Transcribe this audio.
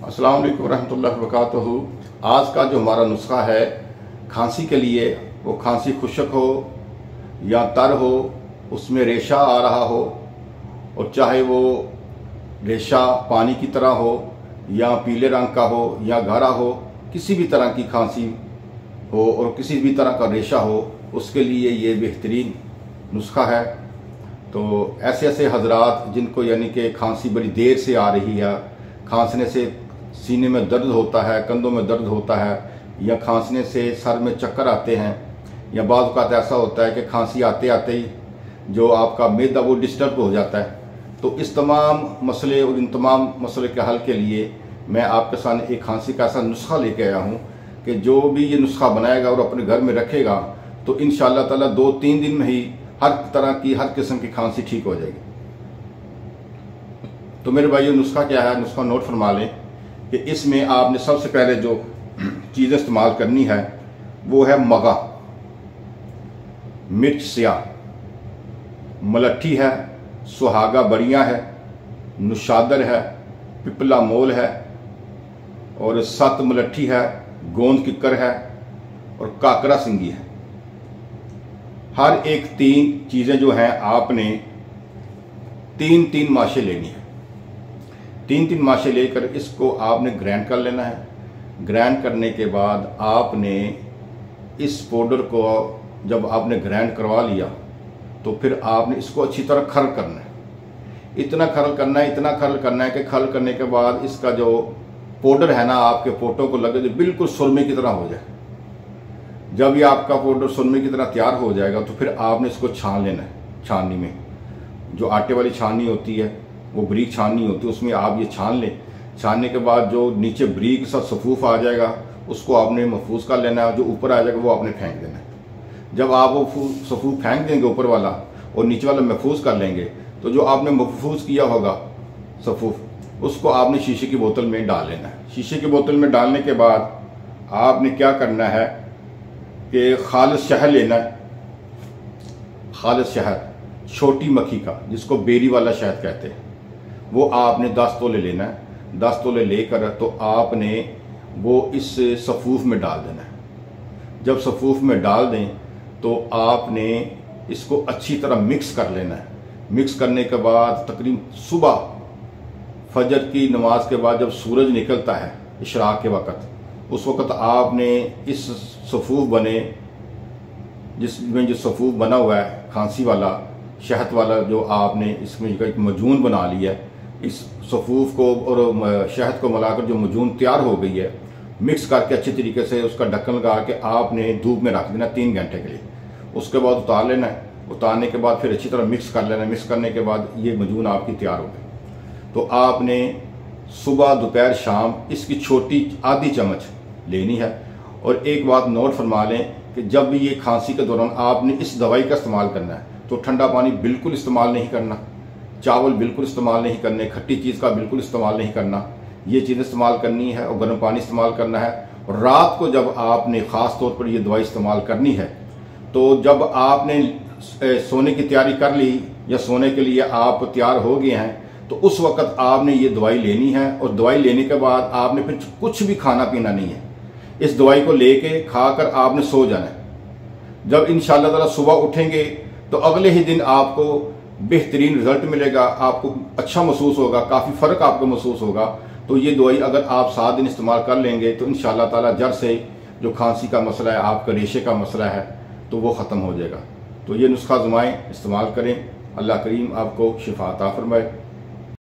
अस्सलाम वालेकुम रहमतुल्लाहि व बरकातहू। आज का जो हमारा नुस्खा है खांसी के लिए, वो खांसी खुशक हो या तर हो, उसमें रेशा आ रहा हो, और चाहे वो रेशा पानी की तरह हो या पीले रंग का हो या गाढ़ा हो, किसी भी तरह की खांसी हो और किसी भी तरह का रेशा हो, उसके लिए ये बेहतरीन नुस्खा है। तो ऐसे ऐसे हजरात जिनको यानी कि खांसी बड़ी देर से आ रही है, खांसने से सीने में दर्द होता है, कंधों में दर्द होता है, या खांसने से सर में चक्कर आते हैं, या बाज़ औक़ात ऐसा होता है कि खांसी आते आते ही जो आपका मैदा वो डिस्टर्ब हो जाता है। तो इस तमाम मसले और इन तमाम मसले के हल के लिए मैं आपके सामने एक खांसी का ऐसा नुस्खा लेके आया हूँ कि जो भी ये नुस्खा बनाएगा और अपने घर में रखेगा तो इंशाअल्लाह ताला 2-3 दिन में ही हर तरह की, हर किस्म की खांसी ठीक हो जाएगी। तो मेरे भाइयों, नुस्खा क्या है, नुस्खा नोट फरमा लें कि इसमें आपने सबसे पहले जो चीज़ इस्तेमाल करनी है वो है मगा, मिर्च स्याह, मलट्ठी है, सुहागा बड़ियाँ है, नुशादर है, पिपला मोल है, और 7 मलट्ठी है, गोंद किक्कर है, और काकरा सिंगी है। हर एक 3 चीज़ें जो हैं आपने 3-3 माशे लेनी है। 3-3 माशे लेकर इसको आपने ग्राइंड कर लेना है। ग्राइंड करने के बाद आपने इस पाउडर को जब आपने ग्राइंड करवा लिया तो फिर आपने इसको अच्छी तरह खरल करना है। इतना खरल करना है, इतना खरल करना है कि खरल करने के बाद इसका जो पाउडर है ना, आपके फोटो को लगे तो बिल्कुल सुरमे की तरह हो जाए। जब ये आपका पाउडर सुरमे की तरह तैयार हो जाएगा तो फिर आपने इसको छान लेना है। छाननी में जो आटे वाली छाननी होती है, वो ब्रीक छाननी होती है, उसमें आप ये छान लें। छानने के बाद जो नीचे ब्रीक के साथ सफूफ आ जाएगा उसको आपने महफूज कर लेना है, जो ऊपर आ जाएगा वो आपने फेंक देना है। जब आप वो सफूफ फेंक देंगे ऊपर वाला और नीचे वाला महफूज कर लेंगे तो जो आपने महफूज किया होगा सफूफ, उसको आपने शीशे की बोतल में डाल लेना है। शीशे की बोतल में डालने के बाद आपने क्या करना है कि खालिस शहद लेना है। खालिस शहद, छोटी मक्खी का, जिसको बेरी वाला शहद कहते हैं, वो आपने 10 तोले लेना है। 10 तोले लेकर तो आपने वो इस सफूफ में डाल देना है। जब सफूफ में डाल दें तो आपने इसको अच्छी तरह मिक्स कर लेना है। मिक्स करने के बाद तकरीबन सुबह फजर की नमाज के बाद जब सूरज निकलता है इशराक के वक़्त, उस वक़्त आपने इस सफूफ बने, जिसमें जो सफूफ बना हुआ है खांसी वाला, शहद वाला, जो आपने इसमें एक मजून बना लिया है, इस सफूफ को और शहद को मिलाकर जो मजून तैयार हो गई है, मिक्स करके अच्छी तरीके से उसका ढक्कन लगा के आपने धूप में रख देना 3 घंटे के लिए। उसके बाद उतार लेना है। उतारने के बाद फिर अच्छी तरह मिक्स कर लेना है। मिक्स करने के बाद ये मजून आपकी तैयार हो गई। तो आपने सुबह, दोपहर, शाम इसकी छोटी आधी चम्मच लेनी है। और एक बात नोट फरमा लें कि जब भी ये खांसी के दौरान आपने इस दवाई का इस्तेमाल करना है तो ठंडा पानी बिल्कुल इस्तेमाल नहीं करना, चावल बिल्कुल इस्तेमाल नहीं करने, खट्टी चीज़ का बिल्कुल इस्तेमाल नहीं करना। ये चीज़ इस्तेमाल करनी है और गर्म पानी इस्तेमाल करना है। और रात को जब आपने ख़ास तौर पर ये दवाई इस्तेमाल करनी है तो जब आपने सोने की तैयारी कर ली या सोने के लिए आप तैयार हो गए हैं तो उस वक़्त आपने ये दवाई लेनी है। और दवाई लेने के बाद आपने फिर कुछ भी खाना पीना नहीं है। इस दवाई को लेके खाकर आपने सो जाना है। जब इंशाअल्लाह ताला सुबह उठेंगे तो अगले ही दिन आपको बेहतरीन रिजल्ट मिलेगा, आपको अच्छा महसूस होगा, काफ़ी फ़र्क आपको महसूस होगा। तो ये दवाई अगर आप 7 दिन इस्तेमाल कर लेंगे तो इंशाअल्लाह ताला जड़ से जो खांसी का मसला है, आपका रेशे का मसला है, तो वो ख़त्म हो जाएगा। तो ये नुस्खा आज़माएं, इस्तेमाल करें। अल्लाह करीम आपको शिफा अता फरमाए।